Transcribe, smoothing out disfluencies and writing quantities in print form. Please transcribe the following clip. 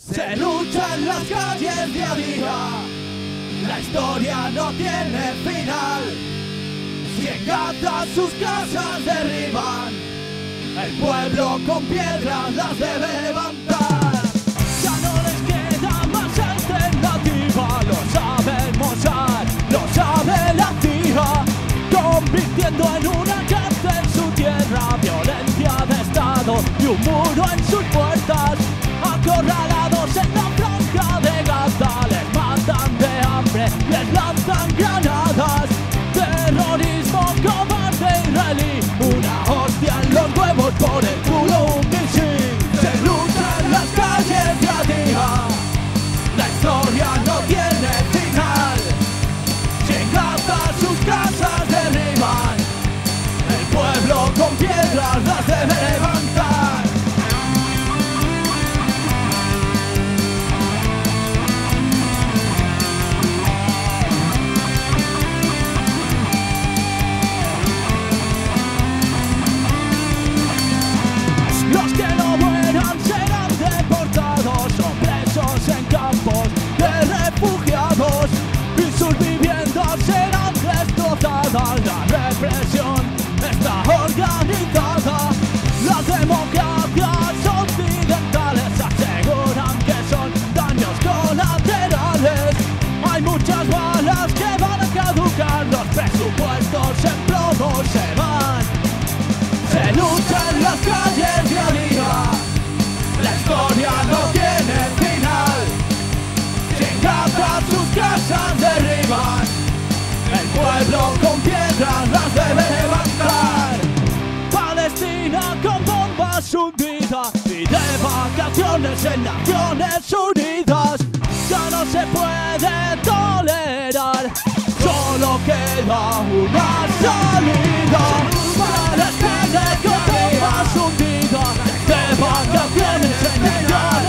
Se lucha en las calles día a día, la historia no tiene final. Si en Gaza sus casas derriban, el pueblo con piedras las debe levantar. Ya no les queda más alternativa, lo sabe Mossad, lo sabe la CIA, convirtiendo en una cárcel su tierra, violencia de Estado y un muro en sus puertas. Acorralados en la franja de Gaza, les matan de hambre, les lanzan granadas. Terrorismo cobarde israelí, una hostia en los huevos, por el culo un misil. Se lucha en las calles día a día, la historia no tiene final. Si en Gaza sus casas derriban, el pueblo con piedras las debe levantar. Los que no mueran serán deportados o presos en campos de refugiados y sus viviendas serán destrozadas. La represión está organizada. Las democracias occidentales aseguran que son daños colaterales. Hay muchas balas que van a caducar, los presupuestos en plomo se van. Se lucha en las calles día a día, la historia no tiene final. Si en Gaza sus casas derriban, el pueblo con piedras las debe levantar. Palestina con bombas hundidas y de vacaciones en Naciones Unidas. Ya no se puede tolerar, solo queda una salida. Palestina con bombas hundidas, de vacaciones en Naciones